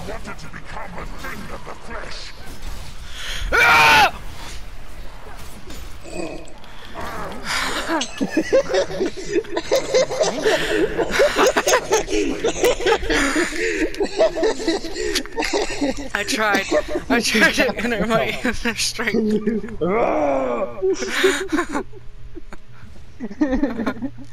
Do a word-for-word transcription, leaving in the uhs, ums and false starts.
wanted to become a thing of the flesh. Ah! I tried. I tried to enter my inner strength.